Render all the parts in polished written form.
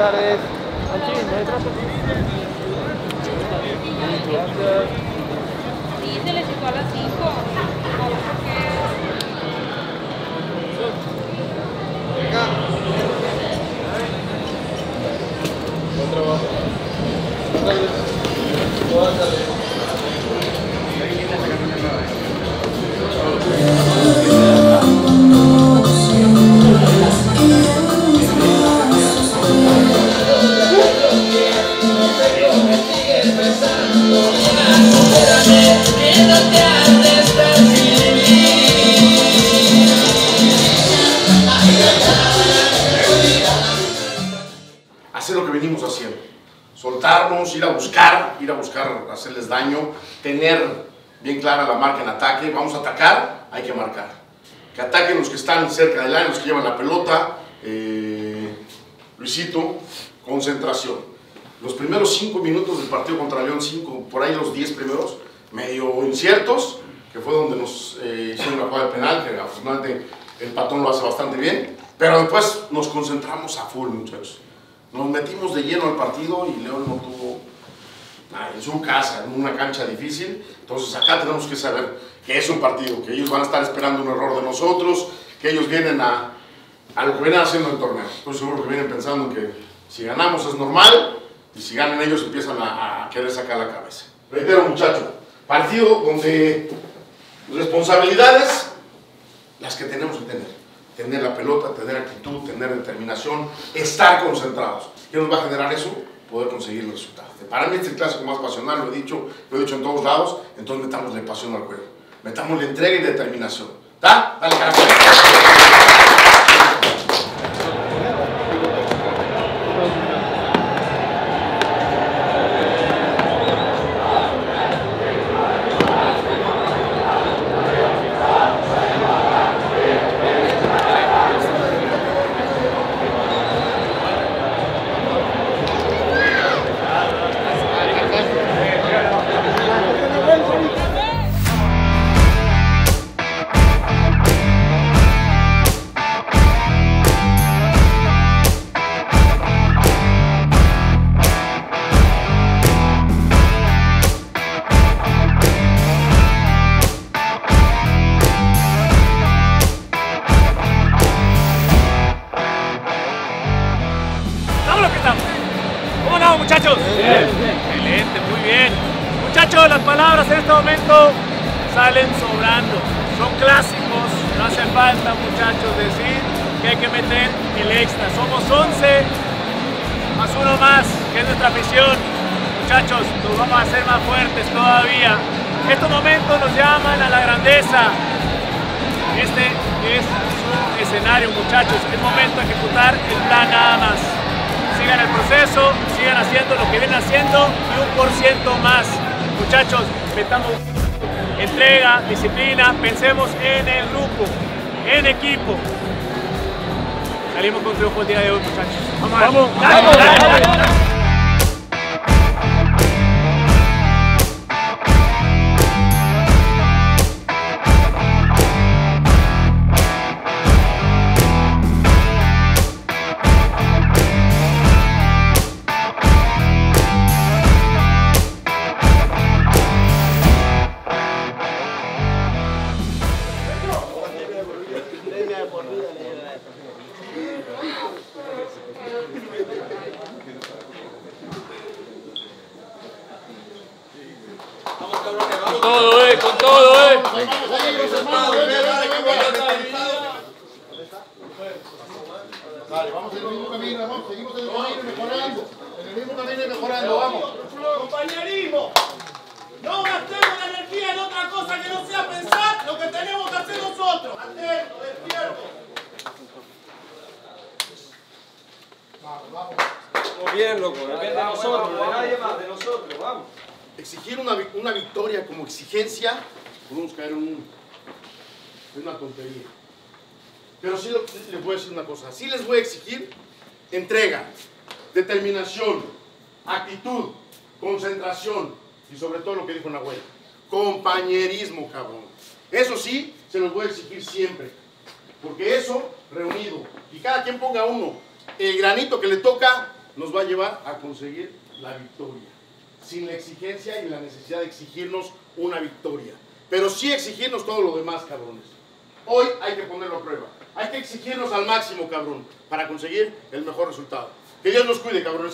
tardes. Gracias. Sí, se le citó a las 5. Venga. Buen trabajo. Buenas tardes. Hacer lo que venimos haciendo, soltarnos, ir a buscar hacerles daño, tener bien clara la marca en ataque. Vamos a atacar, hay que marcar, que ataquen los que están cerca del área, los que llevan la pelota. Luisito, concentración. Los primeros 5 minutos del partido contra León, por ahí los 10 primeros, medio inciertos, que fue donde nos hicieron la jugada de penal, que afortunadamente el Patón lo hace bastante bien, pero después nos concentramos a full, muchachos. Nos metimos de lleno al partido y León no tuvo en su casa, en una cancha difícil. Entonces acá tenemos que saber que es un partido, que ellos van a estar esperando un error de nosotros, que ellos vienen a lo que vienen haciendo en el torneo. Estoy seguro que vienen pensando que si ganamos es normal y si ganan ellos empiezan a querer sacar la cabeza. Reitero, muchachos, partido donde responsabilidades, las que tenemos que tener. Tener la pelota, tener actitud, tener determinación, estar concentrados. ¿Qué nos va a generar eso? Poder conseguir el resultado. Para mí este es el clásico más pasional, lo he dicho en todos lados, entonces metámosle pasión al juego. Metámosle entrega y determinación. ¿Está? Dale, carajo. ¿Cómo andamos, muchachos? Bien. Excelente, muy bien. Muchachos, las palabras en este momento salen sobrando. Son clásicos, no hace falta, muchachos, decir que hay que meter el extra. Somos 11 más uno más, que es nuestra afición. Muchachos, nos vamos a hacer más fuertes todavía. Estos momentos nos llaman a la grandeza. Este es su escenario, muchachos. Es momento de ejecutar el plan nada más. Sigan el proceso, sigan haciendo lo que vienen haciendo y 1% más. Muchachos, metamos entrega, disciplina, pensemos en el grupo, en equipo. Salimos con triunfo el día de hoy, muchachos. Vamos, vamos, vamos. Con todo, Vale, vamos en el mismo camino, vamos, seguimos en el camino mejorando. En el mismo camino y mejorando, vamos. Compañerismo, no gastemos la energía en otra cosa que no sea pensar lo que tenemos que hacer nosotros. Atento, despierto. Vamos. Muy bien, loco, depende de nosotros, de nadie más, de nosotros, vamos. Exigir una victoria como exigencia, podemos caer en una tontería. Pero sí les voy a decir una cosa, sí les voy a exigir entrega, determinación, actitud, concentración y sobre todo lo que dijo Nahuel, compañerismo, cabrón. Eso sí, se los voy a exigir siempre, porque eso, reunido, y cada quien ponga uno, el granito que le toca, nos va a llevar a conseguir la victoria, sin la exigencia y la necesidad de exigirnos una victoria, pero sí exigirnos todo lo demás, cabrones. Hoy hay que ponerlo a prueba, hay que exigirnos al máximo, cabrón, para conseguir el mejor resultado. Que Dios nos cuide, cabrones.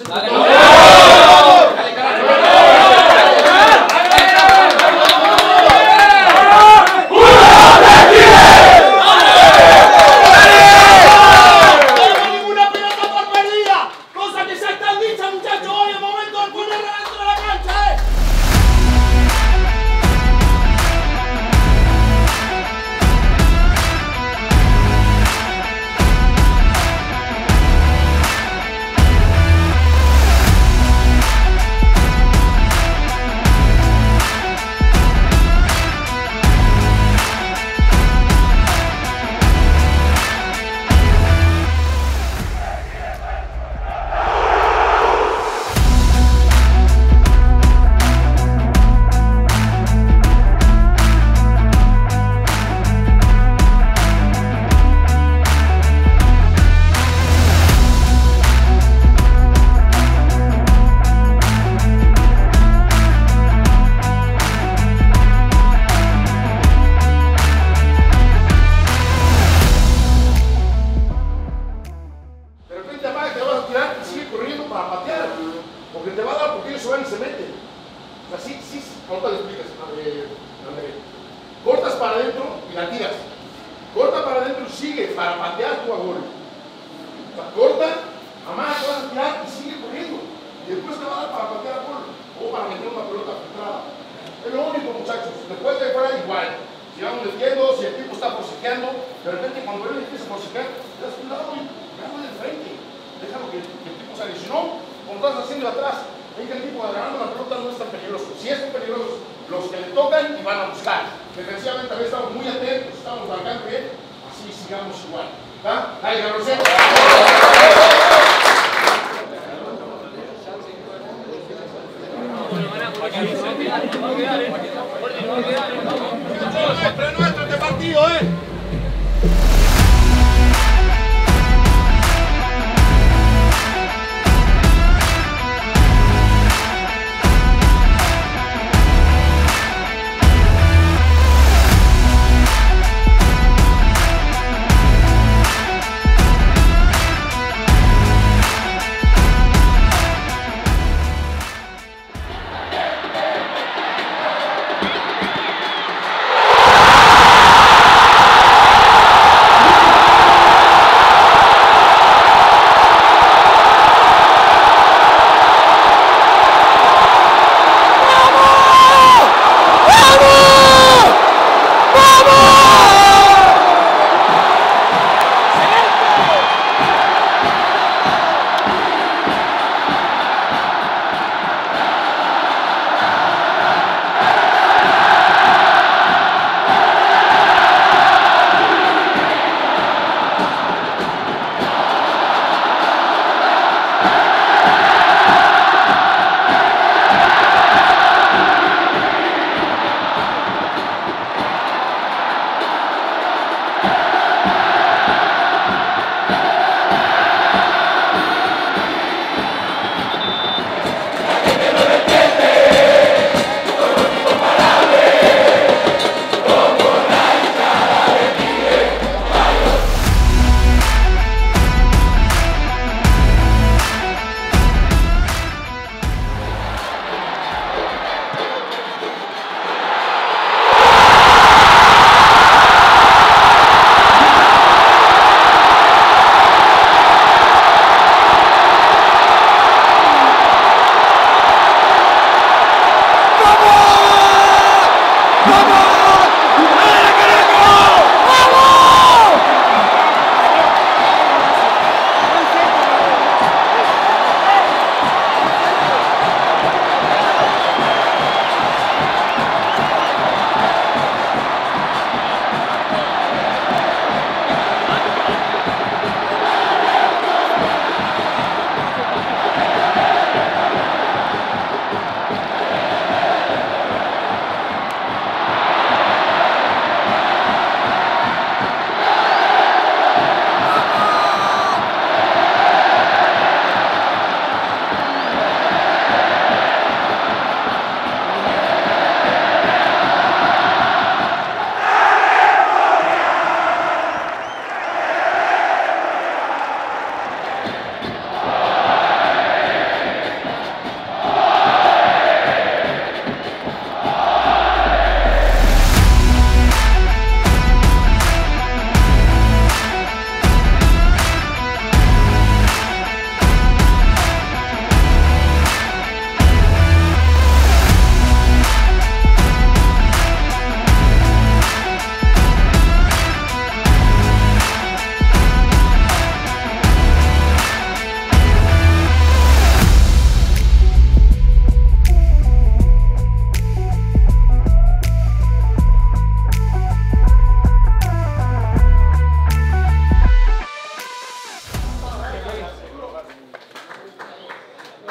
Porque te va a dar, porque ellos se van y se meten. Así, sí, ahorita le explicas, André. Cortas para adentro y la tiras. Corta para adentro y sigue para patear tu a gol. O sea, corta, amaga, te vas a tirar y sigue corriendo. Y después te va a dar para patear a gol o para meter una pelota filtrada. Es lo único, muchachos. Después de fuera igual. Si vamos metiendo, si el tipo está forcejeando, de repente cuando él empieza a forcejear, te das un lado y gana de frente. Déjalo que el tipo salga. Si no, como estás haciendo atrás, ven que el tipo agarrando la pelota no es tan peligroso. Si es peligroso, los que le tocan y van a buscar. Defensivamente también estamos muy atentos, estamos marcando bien, así sigamos igual. ¿Está? Dale, Garrocero. Es nuestro este partido,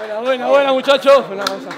Buena, muchachos. Buena cosa.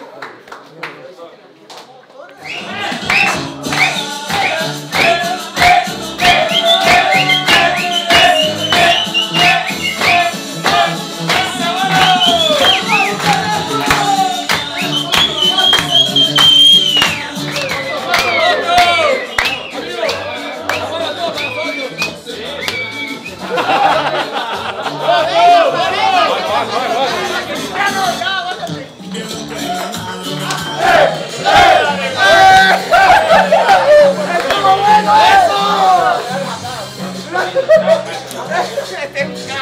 ¡Eso!